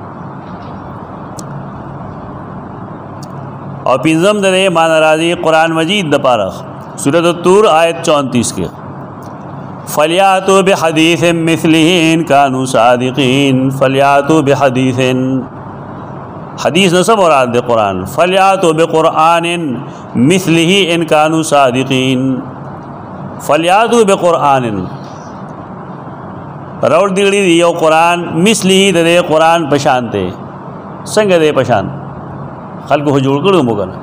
او پنځم د معنی راځي قرآن مجید د پاره سورۃ الطور آیت 34 کې فلیاتوا بحدیث مثله ان كانوا صادقین فلیاتوا بحدیث حدیث نہ مراد دے قرآن فلیاتوا بقرآن مثله ان كانوا صادقین فلیاتوا بقرآن روڑ دیگڑی دی یو قرآن مثله دے قرآن پشانتے سنگ دے پشان خلق کو جوڑ کرو مگن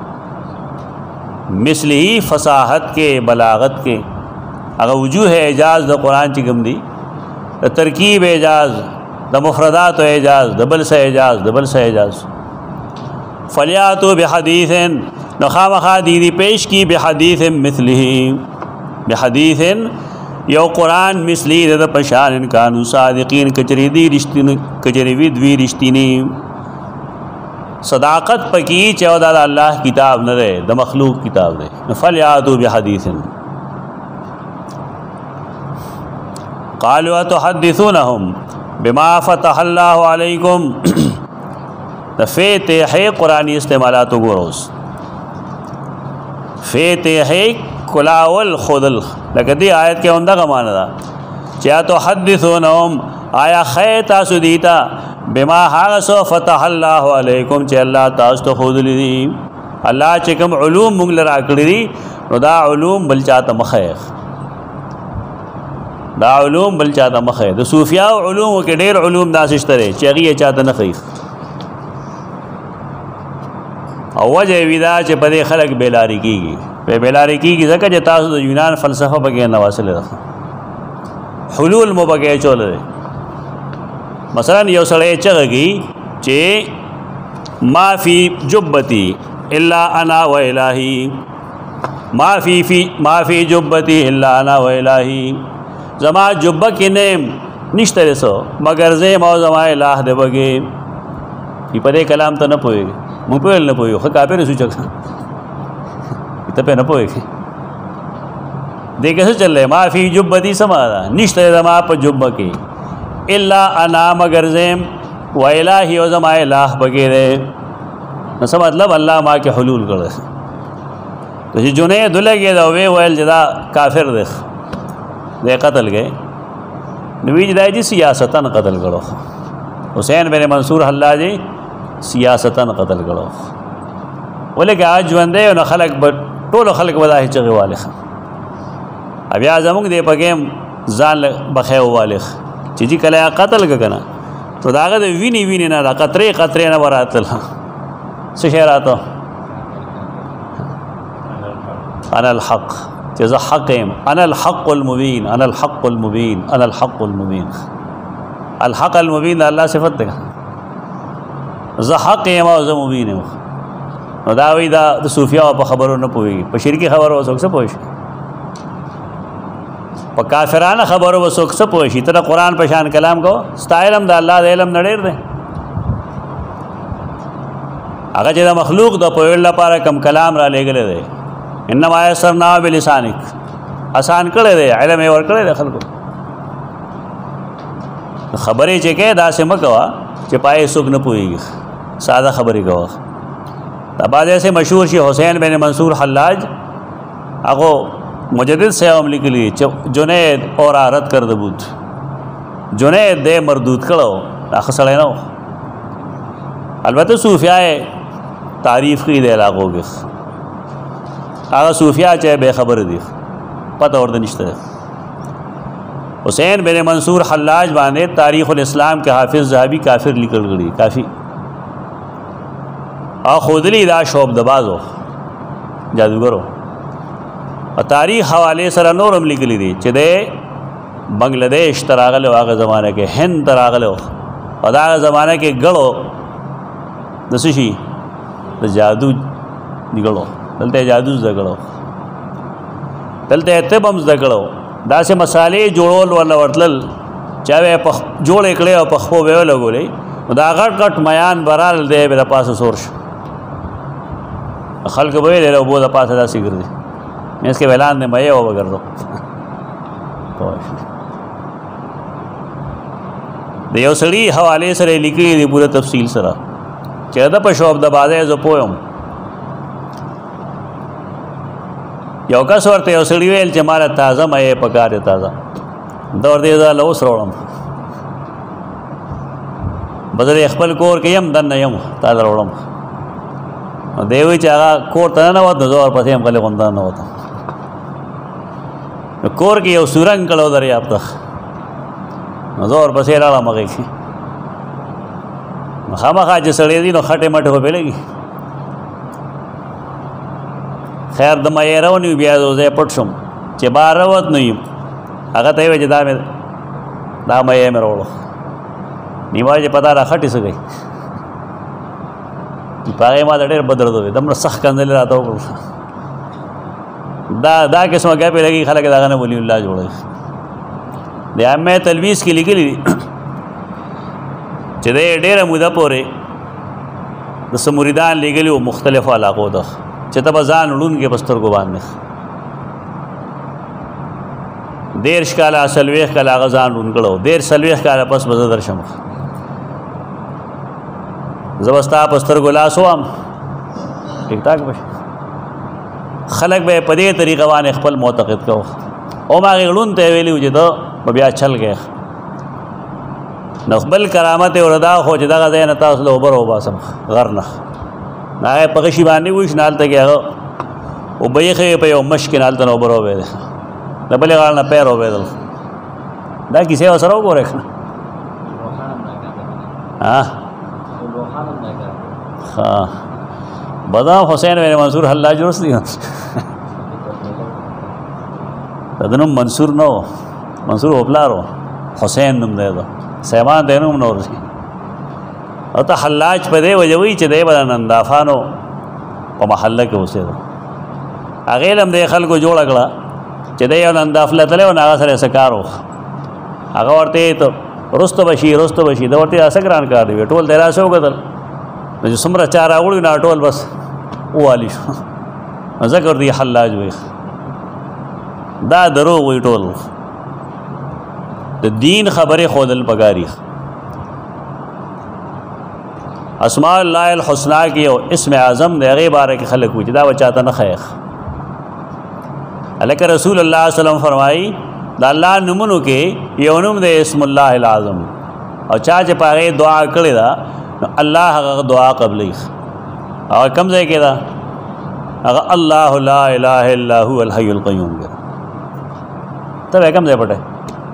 مثله فصاحت کے بلاغت کے اگر وجوہ اعجاز دا قرآن چی کم دی دا ترکیب اعجاز دا مفردات و اعجاز دا بل سا اعجاز دا بل سا اعجاز فلیاتو بحدیث نخام خادیدی پیش کی بحدیث مثلی بحدیث یو قرآن مثلی دا پشان انکانو صادقین کچری دوی رشتینی صداقت پکی چودہ دا اللہ کتاب نہ رہے دا مخلوق کتاب رہے فلیاتو بحدیث قالوا تحدثونهم بما فتح الله عليكم فتح قرآنی استعمالات گوروز فتح کلاول خودل لکه دی آیت کې اوندا غمانه دا چا تحدثونهم آیا خیتا سدیتا بما هاغسو فتح الله علیکم چې الله تاسو ته خودلی دي الله چې کوم علوم موږ لرا کړی دي نو دا علوم بل چاته مخیخ دا علوم بل چاته مخه د صوفیا علوم کې ډېر علوم داسشتره چې هغه چاته نه خیخ او وجه ودا چې په دې خلق بیلاری کیږي په بیلاری کیږي ځکه چې تاسو د یونان فلسفه بګې نه واصله ده حلول مو بګې چولې مثلا یو سړی چغږي چې ما فی جبتی الا انا و الہی ما فی جبتی الا انا و الہی زما جبہ کی نیم نشته رسو مگر زم او زما الہ دې بګې په دې کلام ته نه پوي مو په نه پوي خو کافر شو چک ته په نه پوي دې کیسه چلے ما فی جبتی سمادا نشته زما په جبہ کې الا انا مگر زم و الہی او زما الہ بګې نو څه مطلب الله ما کې حلول کړل ته جنې دلګې دا وی ویل جدا کافر دی دے قتل گئے نویج دائی جی سیاستاً قتل کرو حسین بن منصور حلاجی سیاستاً قتل کرو بولے کہ آج جوندے انہا خلق ټول خلق بداہی چغی والخ اب یا زمونگ دے پکیم زان بخیو والخ چی جی کلیا قتل کنا تو داغا دے وینی وینی نا دا قطرے نا براتل سشیراتو انا الحق جزا حقیم انا الحق المبین انا الحق المبین انا الحق المبین الحق المبین اللہ صفت دے ذا حقیم او ذا مبین نو دا وی دا د صوفیاو په خبرو نه پوهېږي په شرکي خبرو به څوک څه پوه شي په کافرانه خبرو به څوک څه پوه شي ته د قرآن په شان کلام کو ستا علم د الله د علم نه ډېر دی هغه چې د مخلوق د پوهېدو لپاره کم کلام را لېږلی دی انما یسرناه بلسانک آسان کړی دی علم یې ورکړی دی خلکو خبرې چې کوې داسې مه کوه چې پای څوک نه پوهېږي ساده خبرې کوه دا بعض ایسے مشهور شي حسین بن منصور حلاج هغه مجدد سے هم لیکلی جنید اور رد کرده بود جنید دې مردود کړو هغه سړی نه البته صوفیای تعریف کړي د علاقو کې هغه صوفیا چې به خبر دي پته ورته نشته حسین بن منصور حلاج باندې تاریخ الاسلام کے حافظ ذهبی کافر لیکل کړي کافی او خودلی دا شوب دبازو جادوګرو او تاریخ حوالے سره نورم لیکلی دي چې د بنگلاديش تراغله هغه زمانه کې هند تراغله او دا زمانه کې ګړو د سشي د جادو نګړو دلته جادو زګړو دلته تبم زګړو دا سه مسالې جوړول ولا ورتل چاوي په جوړ کړي او په خو به لګولې دا غټ غټ میان برال دی به پاسه سورش خلق به له وبو د پاسه داسې ګرځي مې اسکه اعلان نه مې او وګرځو د یو سړي حواله سره لیکلي دی پوره تفصیل سره چې دا په شوب د بازه زه پویم یو کس ورته یو سړي ویل چې مال تازه مې پکاره تازه دور دې دا لوس وروړم بدل خپل کور کې يم دنه يم تازه وروړم دیوی چې هغه کور ته نه وته زور پسې هم کله غونډه نه وته کور کې یو سورنګ کلو دریاب ته زور پسې راړه مګي خامخا چې سړی دی نو خټه مټه په لګي خیر د مې راونی بیا زه پټ شم چې بار وت نه یم هغه ته وې چې دا مې وروړو نیمه چې پتا را خټه سګي پاره ما ډېر بدل دوی دمر سخت کندل راته وکړه دا قسمه کې په لګي خلک دا نه ولي الله جوړه د امه تلويز کې لیکلي چې ډېر موده پورې د سمریدان لګلي مختلف علاقو ده چې ته بزان لون کې بستر کو باندې دیر شکاله سلويخ کله غزان لون کړو دیر سلويخ کله پس بز درشم زبستا پستر ګلاسو هم ټیک ټاک بشي خلک به په دې طریقه باندې خپل معتقد کو او ما غړون ته ویلی چې دا بیا چل گئے نو خپل کرامت وردا خو چې دا غځای نه تاسو له اوبر او باسم غرنه نه په غشي باندې وښ نال ته کېغه او بېخه په یو مشکل نال ته اوبر او به دا بلې غړ نه پیر او به دا کیسه وسره وګورئ ها ها بادام حسین بن منصور حلاج ورس دي دنو منصور نو منصور وبلارو حسین نوم دی دا سیمان دی نوم نور شي او ته حلاج په دی وجوي چې دی بدن اندافانو په محله کې اوسېدو هغه لم د خلکو جوړ کړه چې دی یو اندافله تله او هغه سره سکارو هغه ورته ته رستو بشي دا ورته اسګران کار دی ټول دراسه وکړل نو څومره چاره وړي نه ټول بس والی شو ذکر دی حلاج وي دا درو وي ټول د دین خبره خودل پګاری اسماء الله الحسنا کې او اسم اعظم د هغه باره کې خلک وي دا وچاته نه خیخ الکه رسول الله صلی الله علیه وسلم فرمایي د الله نومونو کې یو نوم د اسم الله العظم او چا چې پاره دعا کړی دا الله هغه دعا قبلې او کم ځای کې دا هغه الله لا اله الا هو الحي القيوم ته کم ځای پټه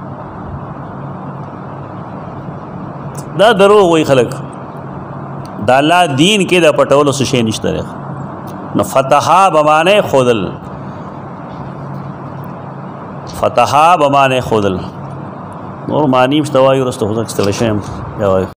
دا درو وای خلک دا الله دین کې دا پټولو څه شي نشته نو فتحا بمانه خودل فتحا بمانه خودل نور معنی مستوای ورسته هو څه تلشم یا